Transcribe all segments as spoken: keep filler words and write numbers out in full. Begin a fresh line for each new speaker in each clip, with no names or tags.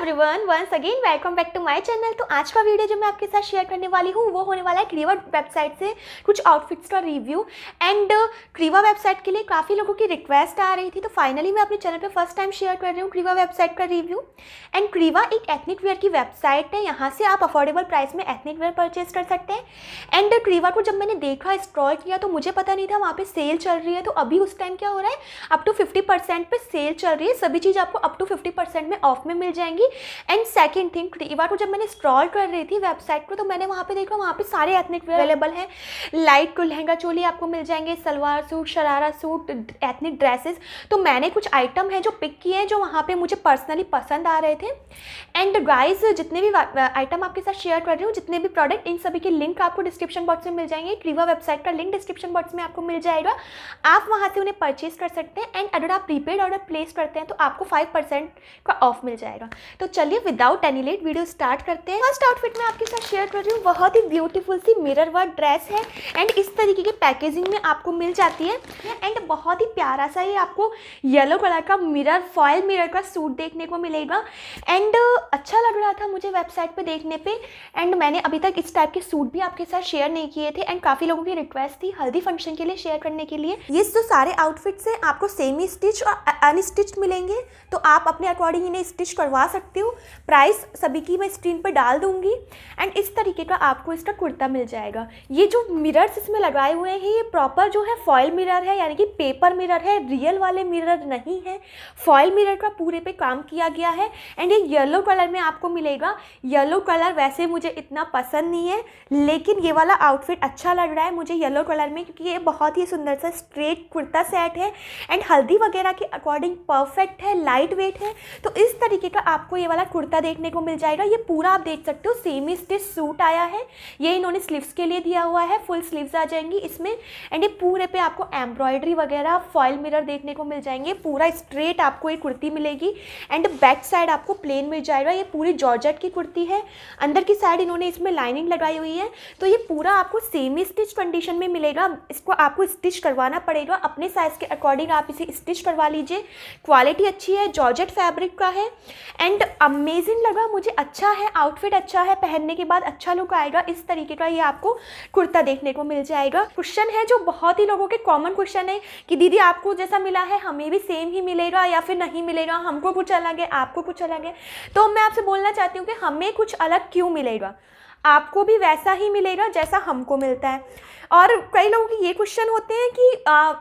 Everyone, once again welcome back to my channel. तो आज का वीडियो जो मैं आपके साथ शेयर करने वाली हूँ वो होने वाला है क्रीवा वेबसाइट से कुछ आउटफिट्स का रिव्यू। एंड क्रीवा वेबसाइट के लिए काफ़ी लोगों की रिक्वेस्ट आ रही थी, तो फाइनली मैं अपने चैनल पे फर्स्ट टाइम शेयर कर रही हूँ क्रीवा वेबसाइट का रिव्यू। एंड क्रीवा एक एथनिक वेयर की वेबसाइट है, यहाँ से आप अफोर्डेबल प्राइस में एथनिक वेयर परचेज कर सकते हैं। एंड क्रीवा को जब मैंने देखा, स्क्रॉल किया, तो मुझे पता नहीं था वहाँ पे सेल चल रही है। तो अभी उस टाइम क्या हो रहा है, अप टू फिफ्टी परसेंट पे सेल चल रही है, सभी चीज़ आपको अप टू फिफ्टी परसेंट में ऑफ में मिल जाएंगी। एंड सेकंड थिंग, क्रीवा को जब मैंने स्क्रॉल कर रही थी वेबसाइट को, तो मैंने वहाँ पे देखा वहाँ पे सारे एथनिक वेयर अवेलेबल हैं। लाइट लहंगा चोली आपको मिल जाएंगे, salwar suit, sharara suit, ethnic dresses. तो मैंने कुछ आइटम हैं जो पिक किए हैं जो वहाँ पे मुझे पर्सनली पसंद आ रहे थे। एंड गाइस, जितने भी आइटम आपके साथ शेयर कर रही हूँ, जितने भी प्रोडक्ट, इन सभी के लिंक आपको डिस्क्रिप्शन बॉक्स में मिल जाएंगे। क्रीवा वेबसाइट का लिंक डिस्क्रिप्शन बॉक्स में आपको मिल जाएगा, आप वहाँ से उन्हें परचेज कर सकते हैं। एंड अगर आप प्रीपेड ऑर्डर प्लेस करते हैं तो आपको फाइव परसेंट का ऑफ मिल जाएगा। तो चलिए without any late video start करते हैं। फर्स्ट आउटफिट मैं आपके साथ शेयर कर रही हूँ, बहुत ही ब्यूटीफुल सी मिरर वर्क ड्रेस है। एंड इस तरीके की पैकेजिंग में आपको मिल जाती है। एंड बहुत ही प्यारा सा ये आपको येलो कलर का मिरर, फॉयल मिरर का सूट देखने को मिलेगा। एंड अच्छा लग रहा था मुझे वेबसाइट पे देखने पे। एंड मैंने अभी तक इस टाइप के सूट भी आपके साथ शेयर नहीं किए थे। एंड काफ़ी लोगों की रिक्वेस्ट थी हल्दी फंक्शन के लिए शेयर करने के लिए। ये जो सारे आउटफिट्स हैं आपको सेमी स्टिच और अनस्टिच मिलेंगे, तो आप अपने अकॉर्डिंग इन्हें स्टिच करवा सकते हो। प्राइस सभी की मैं स्क्रीन पर डाल दूंगी। एंड इस तरीके का आपको इसका कुर्ता मिल जाएगा। ये जो मिरर्स इसमें लगाए हुए हैं, ये प्रॉपर जो है फॉयल मिरर है, यानी कि पेपर मिरर है, रियल वाले मिरर नहीं है। फॉयल मिरर का पूरे पे काम किया गया है। एंड ये येलो कलर में आपको मिलेगा। येलो कलर वैसे मुझे इतना पसंद नहीं है, लेकिन ये वाला आउटफिट अच्छा लग रहा है मुझे येलो कलर में, क्योंकि ये बहुत ही सुंदर सा स्ट्रेट कुर्ता सेट है। एंड हल्दी वगैरह के अकॉर्डिंग परफेक्ट है, लाइट वेट है। तो इस तरीके का आपको ये वाला कुर्ता देखने को मिल जाएगा। ये पूरा आप देख सकते हो सेमी स्टिच सूट आया है। ये इन्होंने स्लीव्स के लिए दिया हुआ है, फुल स्लीव्स आ जाएंगी इसमें। एंड ये पूरे पे आपको एम्ब्रॉयडरी वगैरह, फॉयल मिरर देखने को मिल जाएंगे। पूरा स्ट्रेट आपको ये कुर्ती मिलेगी। एंड बैक साइड आपको प्लेन मिल जाएगा। ये पूरी जॉर्जेट की कुर्ती है, अंदर की साइड इन्होंने इसमें लाइनिंग लगाई हुई है। तो ये पूरा आपको सेमी स्टिच कंडीशन में मिलेगा। इसको आपको स्टिच करवाना पड़ेगा अपने साइज़ के अकॉर्डिंग, आप इसे स्टिच करवा लीजिए। क्वालिटी अच्छी है, जॉर्जेट फैब्रिक का है। एंड अमेजिंग लगा मुझे, अच्छा है, आउटफिट अच्छा है, पहनने के बाद अच्छा लुक आएगा। इस तरीके का ये आपको कुर्ता देखने को मिल जाएगा। क्वेश्चन है जो बहुत ही लोगों के कॉमन क्वेश्चन है कि दीदी आपको जैसा मिला है हमें भी सेम ही मिलेगा या फिर नहीं मिलेगा, हमको कुछ अलग है, आपको कुछ अलग है। तो मैं आपसे बोलना चाहती हूँ कि हमें कुछ अलग क्यों मिलेगा, आपको भी वैसा ही मिलेगा जैसा हमको मिलता है। और कई लोगों के ये क्वेश्चन होते हैं कि आ,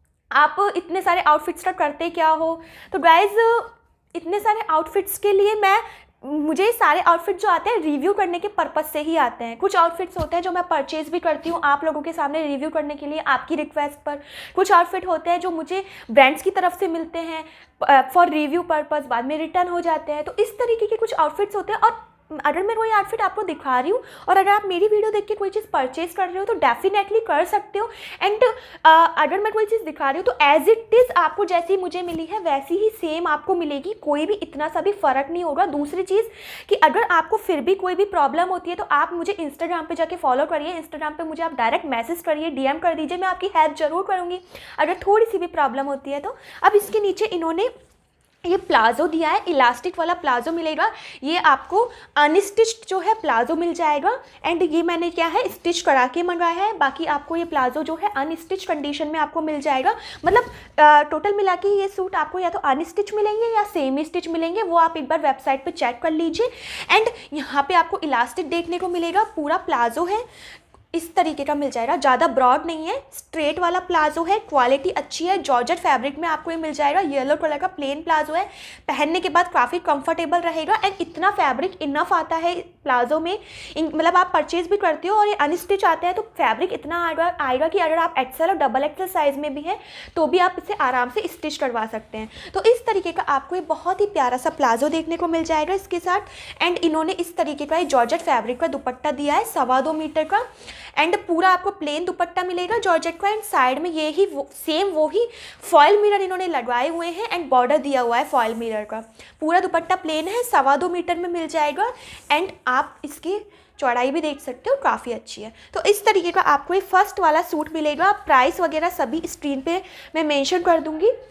आप इतने सारे आउटफिट्स का करते क्या हो। तो गाइज, इतने सारे आउटफिट्स के लिए मैं मुझे सारे आउटफिट जो आते हैं रिव्यू करने के पर्पज़ से ही आते हैं। कुछ आउटफिट्स होते हैं जो मैं परचेज भी करती हूँ आप लोगों के सामने रिव्यू करने के लिए, आपकी रिक्वेस्ट पर। कुछ आउटफिट होते हैं जो मुझे ब्रांड्स की तरफ से मिलते हैं फॉर रिव्यू पर्पज़, बाद में रिटर्न हो जाते हैं। तो इस तरीके के कुछ आउटफिट्स होते हैं। और अगर मैं कोई आउटफिट आपको दिखा रही हूँ और अगर आप मेरी वीडियो देख के कोई चीज़ परचेज कर रहे हो तो डेफिनेटली कर सकते हो। एंड अगर मैं कोई चीज़ दिखा रही हूँ तो एज इट इज़ आपको जैसी मुझे मिली है वैसी ही सेम आपको मिलेगी, कोई भी इतना सा भी फ़र्क नहीं होगा। दूसरी चीज़ कि अगर आपको फिर भी कोई भी प्रॉब्लम होती है तो आप मुझे इंस्टाग्राम पे जाके फॉलो करिए। इंस्टाग्राम पे मुझे आप डायरेक्ट मैसेज करिए, डीएम कर दीजिए, मैं आपकी हेल्प ज़रूर करूँगी अगर थोड़ी सी भी प्रॉब्लम होती है तो। अब इसके नीचे इन्होंने ये प्लाजो दिया है, इलास्टिक वाला प्लाजो मिलेगा। ये आपको अनस्टिच्ड जो है प्लाजो मिल जाएगा। एंड ये मैंने क्या है स्टिच करा के मंगाया है, बाकी आपको ये प्लाजो जो है अनस्टिच कंडीशन में आपको मिल जाएगा। मतलब टोटल मिला के ये सूट आपको या तो अनस्टिच मिलेंगे या सेमी स्टिच मिलेंगे, वो आप एक बार वेबसाइट पे चेक कर लीजिए। एंड यहाँ पे आपको इलास्टिक देखने को मिलेगा। पूरा प्लाजो है, इस तरीके का मिल जाएगा, ज़्यादा ब्रॉड नहीं है, स्ट्रेट वाला प्लाजो है, क्वालिटी अच्छी है, जॉर्जेट फैब्रिक में आपको ये मिल जाएगा। येलो कलर का प्लेन प्लाजो है, पहनने के बाद काफ़ी कंफर्टेबल रहेगा। एंड इतना फैब्रिक इनफ आता है प्लाजो में, मतलब आप परचेज भी करते हो और ये अनस्टिच आता है तो फैब्रिक इतना आएगा आएगा कि अगर आप एक्सेल और डबल एक्सेल साइज़ में भी है तो भी आप इसे आराम से स्टिच करवा सकते हैं। तो इस तरीके का आपको ये बहुत ही प्यारा सा प्लाजो देखने को मिल जाएगा इसके साथ। एंड इन्होंने इस तरीके का ये जॉर्जेट फैब्रिक का दुपट्टा दिया है, सवा दो मीटर का। एंड पूरा आपको प्लेन दुपट्टा मिलेगा जॉर्जेट का। एंड साइड में ये ही वो, सेम वो ही फॉयल मिरर इन्होंने लगाए हुए हैं। एंड बॉर्डर दिया हुआ है फॉयल मिरर का। पूरा दुपट्टा प्लेन है, सवा दो मीटर में मिल जाएगा। एंड आप इसकी चौड़ाई भी देख सकते हो, काफ़ी अच्छी है। तो इस तरीके का आपको ये फर्स्ट वाला सूट मिलेगा। प्राइस वगैरह सभी स्क्रीन पे मैं मेंशन कर दूंगी।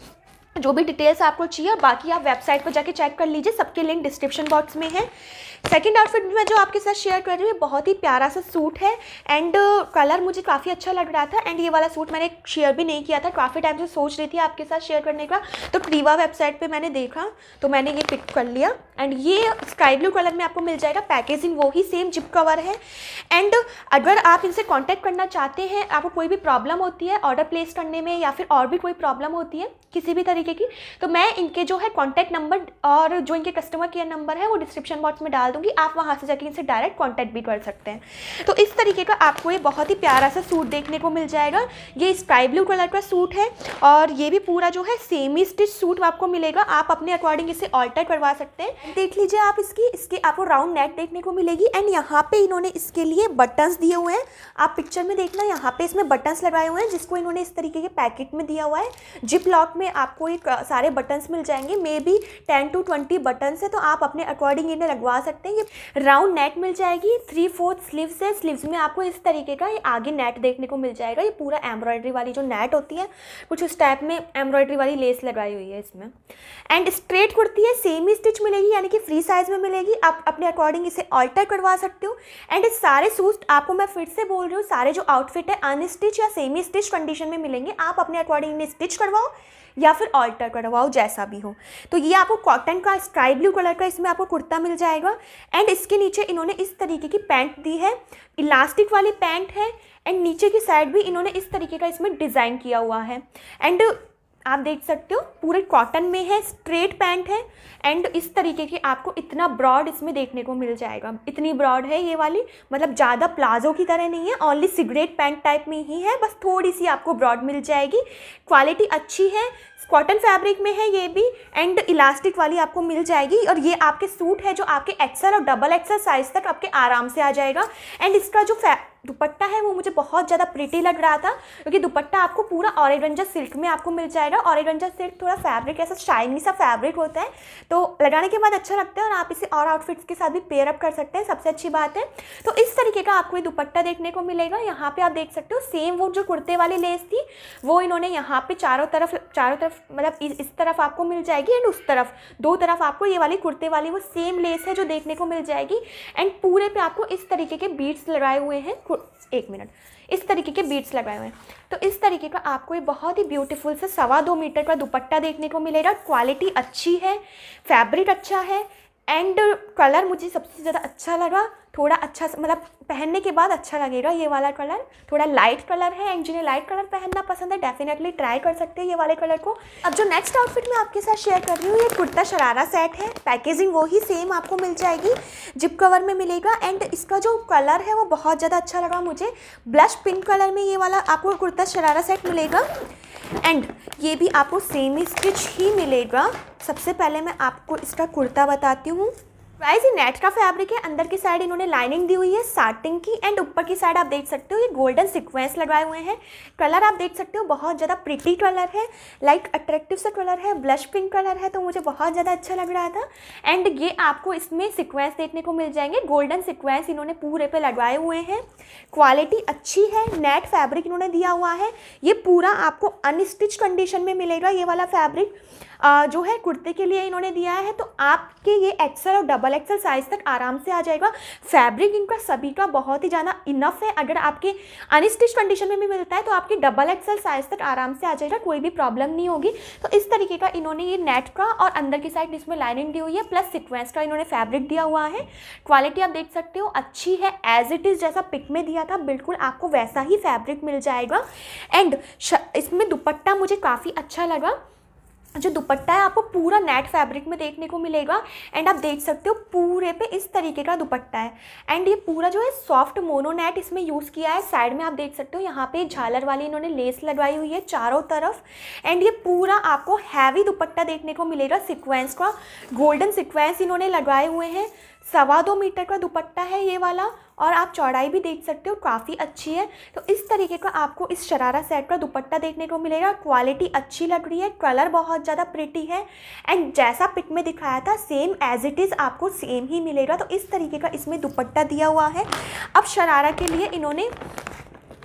जो भी डिटेल्स आपको चाहिए, बाकी आप वेबसाइट पर जाके चेक कर लीजिए, सबके लिंक डिस्क्रिप्शन बॉक्स में है। सेकंड आउटफिट मैं जो आपके साथ शेयर कर रही हूँ, बहुत ही प्यारा सा सूट है एंड कलर मुझे काफ़ी अच्छा लग रहा था। एंड ये वाला सूट मैंने शेयर भी नहीं किया था, काफ़ी टाइम से सोच रही थी आपके साथ शेयर करने का, तो क्रीवा वेबसाइट पे मैंने देखा तो मैंने ये पिक कर लिया। एंड ये स्काई ब्लू कलर में आपको मिल जाएगा, पैकेजिंग वो ही सेम जिप कवर है। एंड अगर आप इनसे कॉन्टैक्ट करना चाहते हैं, आपको कोई भी प्रॉब्लम होती है ऑर्डर प्लेस करने में या फिर और भी कोई प्रॉब्लम होती है किसी भी तरीके की, तो मैं इनके जो है कॉन्टैक्ट नंबर और जो इनके कस्टमर केयर नंबर है वो डिस्क्रिप्शन बॉक्स में डाल दूंगी, आप वहाँ से जाके इनसे डायरेक्ट कांटेक्ट भी कर सकते हैं। तो इस तरीके का आपको ये बहुत ही प्यारा सा सूट देखने को मिल जाएगा। ये स्काई ब्लू कलर का सूट है और ये भी पूरा जो है सेमी स्टिच सूट आपको मिलेगा, आप अपने अकॉर्डिंग इसे ऑल्टर करवा सकते हैं। देख लीजिए आप इसकी इसकी आपको राउंड नेक देखने को मिलेगी एंड यहाँ पे इन्होंने इसके लिए बटन्स दिए हुए हैं, आप पिक्चर में देखना, यहाँ पे इसमें बटन्स लगाए हुए हैं जिसको इन्होंने इस तरीके के पैकेट में दिया हुआ है। जिप लॉक में आपको एक सारे बटन्स मिल जाएंगे, maybe ten to twenty buttons है, तो आप अपने अकॉर्डिंग इन्हें लगवा सकते हैं। ये राउंड नेट मिल जाएगी, थ्री फोर्थ स्लीव्स है, स्लीव्स में आपको इस तरीके का ये आगे नेट देखने को मिल जाएगा। ये पूरा एम्ब्रॉयडरी वाली जो नेट होती है, कुछ उस टाइप में एम्ब्रॉयडरी वाली लेस लगाई हुई है इसमें। एंड स्ट्रेट कुर्ती है, सेमी स्टिच मिलेगी, यानी कि फ्री साइज में मिलेगी, आप अपने अकॉर्डिंग इसे ऑल्टर करवा सकते हो। एंड इस सारे सूट आपको मैं फिर से बोल रही हूँ, सारे जो आउटफिट है अनस्टिच या सेमी स्टिच कंडीशन में मिलेंगे, आप अपने अकॉर्डिंग इन्हें स्टिच करवाओ या फिर ऑल्टर करवाओ, जैसा भी हो। तो ये आपको कॉटन का स्काई ब्लू कलर का इसमें आपको कुर्ता मिल जाएगा एंड इसके नीचे इन्होंने इस तरीके की पैंट दी है, इलास्टिक वाली पैंट है एंड नीचे की साइड भी इन्होंने इस तरीके का इसमें डिज़ाइन किया हुआ है। एंड आप देख सकते हो पूरे कॉटन में है, स्ट्रेट पैंट है एंड इस तरीके की आपको इतना ब्रॉड इसमें देखने को मिल जाएगा। इतनी ब्रॉड है ये वाली, मतलब ज़्यादा प्लाजो की तरह नहीं है, ओनली सिगरेट पैंट टाइप में ही है, बस थोड़ी सी आपको ब्रॉड मिल जाएगी। क्वालिटी अच्छी है, कॉटन फैब्रिक में है ये भी एंड इलास्टिक वाली आपको मिल जाएगी। और ये आपके सूट है जो आपके एक्सेल और डबल एक्सेल साइज तक आपके आराम से आ जाएगा। एंड इसका जो दुपट्टा है वो मुझे बहुत ज़्यादा प्रिटी लग रहा था, क्योंकि दुपट्टा आपको पूरा ऑरेंजा सिल्क में आपको मिल जाएगा। ऑरेंजा सिल्क थोड़ा फैब्रिक ऐसा शाइनी सा फैब्रिक होता है, तो लगाने के बाद अच्छा लगता है और आप इसे और आउटफिट्स के साथ भी पेयर अप कर सकते हैं, सबसे अच्छी बात है। तो इस तरीके का आपको ये दुपट्टा देखने को मिलेगा। यहाँ पे आप देख सकते हो सेम वो जो कुर्ते वाली लेस थी वो इन्होंने यहाँ पे चारों तरफ चारों तरफ मतलब इस तरफ आपको मिल जाएगी एंड उस तरफ दो तरफ आपको ये वाली कुर्ते वाली वो सेम लेस है जो देखने को मिल जाएगी। एंड पूरे पे आपको इस तरीके के बीड्स लगाए हुए हैं, एक मिनट इस तरीके के बीड्स लगाए हुए हैं। तो इस तरीके का आपको ये बहुत ही ब्यूटीफुल से सवा दो मीटर का दुपट्टा देखने को मिलेगा। क्वालिटी अच्छी है, फैब्रिक अच्छा है एंड कलर मुझे सबसे ज़्यादा अच्छा लगा, थोड़ा अच्छा मतलब पहनने के बाद अच्छा लगेगा। ये वाला कलर थोड़ा लाइट कलर है एंड जिन्हें लाइट कलर पहनना पसंद है डेफिनेटली ट्राई कर सकते हैं ये वाले कलर को। अब जो नेक्स्ट आउटफिट मैं आपके साथ शेयर कर रही हूँ, ये कुर्ता शरारा सेट है, पैकेजिंग वो ही सेम आपको मिल जाएगी, जिप कवर में मिलेगा। एंड इसका जो कलर है वो बहुत ज़्यादा अच्छा लगा मुझे, ब्लश पिंक कलर में ये वाला आपको कुर्ता शरारा सेट मिलेगा। एंड ये भी आपको सेमी स्टिच ही मिलेगा। सबसे पहले मैं आपको इसका कुर्ता बताती हूँ। गाइस ये नेट का फैब्रिक है, अंदर की साइड इन्होंने लाइनिंग दी हुई है साटिन की एंड ऊपर की साइड आप देख सकते हो ये गोल्डन सीक्वेंस लगाए हुए हैं। कलर आप देख सकते हो बहुत ज़्यादा प्रिटी कलर है, लाइक अट्रैक्टिव सा कलर है, ब्लश पिंक कलर है, तो मुझे बहुत ज़्यादा अच्छा लग रहा था। एंड ये आपको इसमें सीक्वेंस देखने को मिल जाएंगे, गोल्डन सीक्वेंस इन्होंने पूरे पे लगाए हुए हैं। क्वालिटी अच्छी है, नेट फैब्रिक इन्होंने दिया हुआ है। ये पूरा आपको अनस्टिच कंडीशन में मिलेगा। ये वाला फैब्रिक जो है कुर्ते के लिए इन्होंने दिया है, तो आपके ये एक्सेल और डबल एक्सेल साइज तक आराम से आ जाएगा। फैब्रिक इनका सभी का बहुत ही ज़्यादा इनफ है, अगर आपके अनस्टिच कंडीशन में भी मिलता है तो आपकी डबल एक्सेल साइज तक आराम से आ जाएगा, कोई भी प्रॉब्लम नहीं होगी। तो इस तरीके का इन्होंने ये नेट का और अंदर की साइड इसमें लाइनिंग दी हुई है, प्लस सिक्वेंस का इन्होंने फैब्रिक दिया हुआ है। क्वालिटी आप देख सकते हो अच्छी है, एज इट इज़ जैसा पिक में दिया था बिल्कुल आपको वैसा ही फैब्रिक मिल जाएगा। एंड इसमें दुपट्टा मुझे काफ़ी अच्छा लगा, जो दुपट्टा है आपको पूरा नेट फैब्रिक में देखने को मिलेगा। एंड आप देख सकते हो पूरे पे इस तरीके का दुपट्टा है एंड ये पूरा जो है सॉफ्ट मोनो नेट इसमें यूज़ किया है। साइड में आप देख सकते हो यहाँ पे झालर वाली इन्होंने लेस लगवाई हुई है चारों तरफ। एंड ये पूरा आपको हैवी दुपट्टा देखने को मिलेगा, सीक्वेंस का गोल्डन सीक्वेंस इन्होंने लगाए हुए हैं। सवा दो मीटर का दुपट्टा है ये वाला और आप चौड़ाई भी देख सकते हो काफ़ी अच्छी है। तो इस तरीके का आपको इस शरारा सेट का दुपट्टा देखने को मिलेगा। क्वालिटी अच्छी लग रही है, कलर बहुत ज़्यादा प्रिटी है एंड जैसा पिक में दिखाया था सेम एज इट इज़ आपको सेम ही मिलेगा। तो इस तरीके का इसमें दुपट्टा दिया हुआ है। अब शरारा के लिए इन्होंने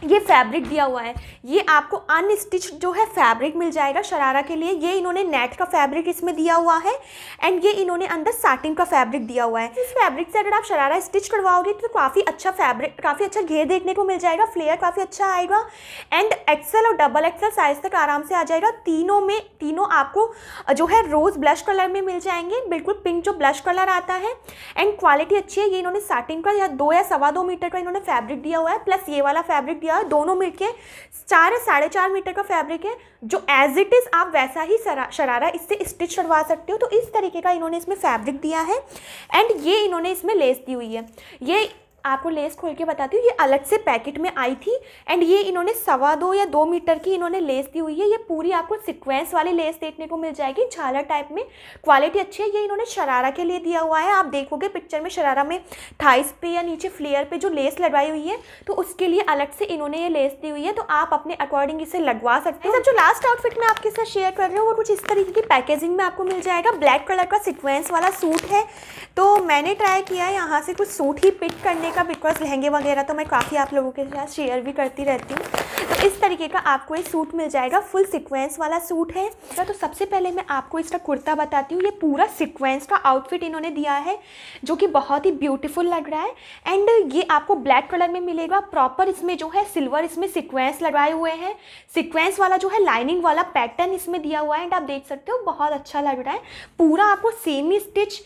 ये फैब्रिक दिया हुआ है, ये आपको अनस्टिच जो है फैब्रिक मिल जाएगा शरारा के लिए। ये इन्होंने नेट का फैब्रिक इसमें दिया हुआ है एंड ये इन्होंने अंदर साटिन का फैब्रिक दिया हुआ है। इस फैब्रिक से अगर आप शरारा स्टिच करवाओगे तो काफ़ी अच्छा फैब्रिक, काफ़ी अच्छा घेर देखने को मिल जाएगा, फ्लेयर काफ़ी अच्छा आएगा एंड एक्सेल और डबल एक्सेल साइज तक आराम से आ जाएगा। तीनों में तीनों आपको जो है रोज़ ब्लश कलर में मिल जाएंगे, बिल्कुल पिंक जो ब्लश कलर आता है एंड क्वालिटी अच्छी है। ये इन्होंने साटिन का या दो या सवा दो मीटर का इन्होंने फैब्रिक दिया हुआ है, प्लस ये वाला फैब्रिक दिया है, दोनों मिलके चार या साढ़े चार मीटर का फैब्रिक है जो एज इट इज़ आप वैसा ही शरारा इससे स्टिच करवा सकते हो। तो इस तरीके का इन्होंने इसमें फैब्रिक दिया है एंड ये इन्होंने इसमें लेस दी हुई है। ये आपको लेस खोल के बताती हूँ, ये अलग से पैकेट में आई थी एंड ये इन्होंने सवा दो या दो मीटर की इन्होंने लेस दी हुई है। ये पूरी आपको सीक्वेंस वाली लेस देखने को मिल जाएगी झालर टाइप में, क्वालिटी अच्छी है। ये इन्होंने शरारा के लिए दिया हुआ है, आप देखोगे पिक्चर में शरारा में थाइस पे या नीचे फ्लेयर पे जो लेस लगवाई हुई है तो उसके लिए अलग से इन्होंने ये लेस दी हुई है, तो आप अपने अकॉर्डिंग इसे लगवा सकते हो। सब जो लास्ट आउटफिट मैं आपके साथ शेयर कर रही हूँ वो कुछ इस तरीके की पैकेजिंग में आपको मिल जाएगा। ब्लैक कलर का सीक्वेंस वाला सूट है, तो मैंने ट्राई किया है यहाँ से कुछ सूट ही पिक करने का, बिकॉज लहंगे वगैरह तो मैं काफ़ी आप लोगों के साथ शेयर भी करती रहती हूँ। तो इस तरीके का आपको ये सूट मिल जाएगा, फुल सीक्वेंस वाला सूट है। तो सबसे पहले मैं आपको इसका कुर्ता बताती हूँ। ये पूरा सीक्वेंस का आउटफिट इन्होंने दिया है जो कि बहुत ही ब्यूटीफुल लग रहा है एंड ये आपको ब्लैक कलर में मिलेगा। प्रॉपर इसमें जो है सिल्वर इसमें सीक्वेंस लगाए हुए हैं, सीक्वेंस वाला जो है लाइनिंग वाला पैटर्न इसमें दिया हुआ है एंड आप देख सकते हो बहुत अच्छा लग रहा है। पूरा आपको सेमी स्टिच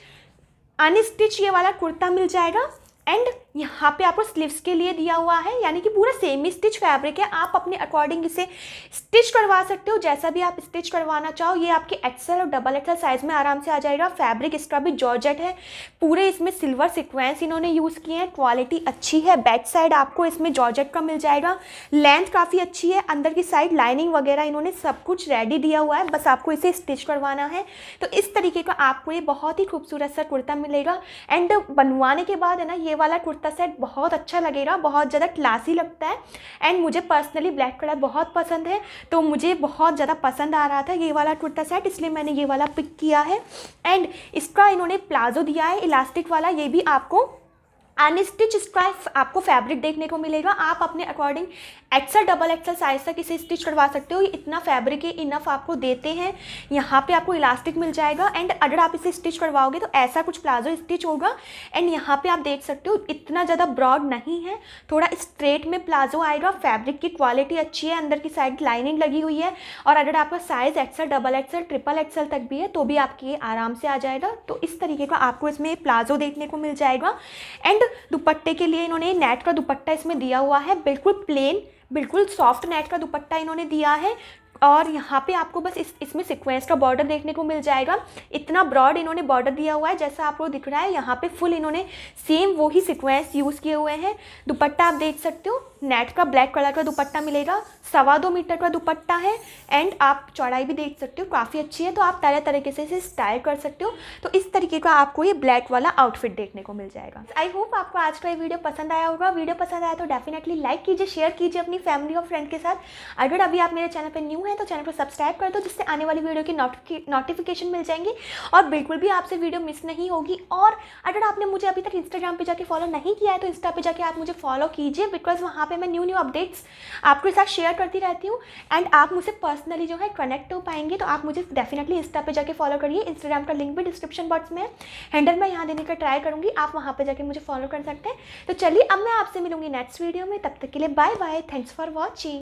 अनस्टिच ये वाला कुर्ता मिल जाएगा एंड यहाँ पे आपको स्लीव्स के लिए दिया हुआ है, यानी कि पूरा सेमी स्टिच फैब्रिक है। आप अपने अकॉर्डिंग इसे स्टिच करवा सकते हो जैसा भी आप स्टिच करवाना चाहो। ये आपके एक्सेल और डबल एक्सेल साइज में आराम से आ जाएगा। फैब्रिक इसका भी जॉर्जेट है, पूरे इसमें सिल्वर सीक्वेंस इन्होंने यूज़ किए हैं, क्वालिटी अच्छी है। बैक साइड आपको इसमें जॉर्जेट का मिल जाएगा, लेंथ काफ़ी अच्छी है, अंदर की साइड लाइनिंग वगैरह इन्होंने सब कुछ रेडी दिया हुआ है, बस आपको इसे स्टिच करवाना है। तो इस तरीके का आपको ये बहुत ही खूबसूरत सा कुर्ता मिलेगा एंड बनवाने के बाद है ना ये वाला कुर्ता सेट बहुत अच्छा लगेगा, बहुत ज़्यादा क्लासी लगता है एंड मुझे पर्सनली ब्लैक कलर बहुत पसंद है, तो मुझे बहुत ज़्यादा पसंद आ रहा था ये वाला कुर्ता सेट, इसलिए मैंने ये वाला पिक किया है। एंड इसका इन्होंने प्लाजो दिया है इलास्टिक वाला, ये भी आपको अनस्टिच इसका आपको फैब्रिक देखने को मिलेगा। आप अपने according XL double XL size तक इसे स्टिच करवा सकते हो। ये इतना फैब्रिक है, इनफ आपको देते हैं। यहाँ पे आपको इलास्टिक मिल जाएगा एंड अगर आप इसे स्टिच करवाओगे तो ऐसा कुछ प्लाजो स्टिच होगा एंड यहाँ पे आप देख सकते हो इतना ज़्यादा ब्रॉड नहीं है, थोड़ा स्ट्रेट में प्लाजो आएगा। फैब्रिक की क्वालिटी अच्छी है, अंदर की साइड लाइनिंग लगी हुई है और अगर आपका size XL double XL triple XL तक भी है तो भी आपकी ये आराम से आ जाएगा। तो इस तरीके का आपको इसमें प्लाजो देखने को मिल जाएगा एंड दुपट्टे के लिए इन्होंने नेट का दुपट्टा इसमें दिया हुआ है, बिल्कुल प्लेन, बिल्कुल सॉफ्ट नेट का दुपट्टा इन्होंने दिया है और यहाँ पे आपको बस इस इसमें सीक्वेंस का बॉर्डर देखने को मिल जाएगा। इतना ब्रॉड इन्होंने बॉर्डर दिया हुआ है जैसा आपको दिख रहा है, यहाँ पे फुल इन्होंने सेम वही सीक्वेंस यूज़ किए हुए हैं। दुपट्टा आप देख सकते हो नेट का ब्लैक कलर का दुपट्टा मिलेगा, सवा दो मीटर का दुपट्टा है एंड आप चौड़ाई भी देख सकते हो काफ़ी अच्छी है, तो आप तरह तरीके से इसे स्टाइल कर सकते हो। तो इस तरीके का आपको ये ब्लैक वाला आउटफिट देखने को मिल जाएगा। आई होप आपको आज का ये वीडियो पसंद आया होगा। वीडियो पसंद आया तो डेफिनेटली लाइक कीजिए, शेयर कीजिए अपनी फैमिली और फ्रेंड के साथ। अगर अभी आप मेरे चैनल पर न्यू हैं तो चैनल को सब्सक्राइब कर दो जिससे आने वाली वीडियो की नोटिफिकेशन मिल जाएंगी और बिल्कुल भी आपसे वीडियो मिस नहीं होगी। और अगर आपने मुझे अभी तक इंस्टाग्राम पे जाके फॉलो नहीं किया है तो इंस्टा पे जाके आप मुझे फॉलो कीजिए, बिकॉज वहाँ पे मैं न्यू न्यू अपडेट्स आपके साथ शेयर करती रहती हूँ एंड आप मुझसे पर्सनली जो है कनेक्ट हो पाएंगे। तो आप मुझे डेफिनेटली इंस्टा पे जाके फॉलो करिए, इंस्टाग्राम का लिंक भी डिस्क्रिप्शन बॉक्स में है, हैंडल मैं यहाँ देने का ट्राई करूँगी, आप वहाँ पे जाके मुझे फॉलो कर सकते हैं। तो चलिए अब मैं आपसे मिलूंगी नेक्स्ट वीडियो में, तब तक के लिए bye bye, thanks for watching.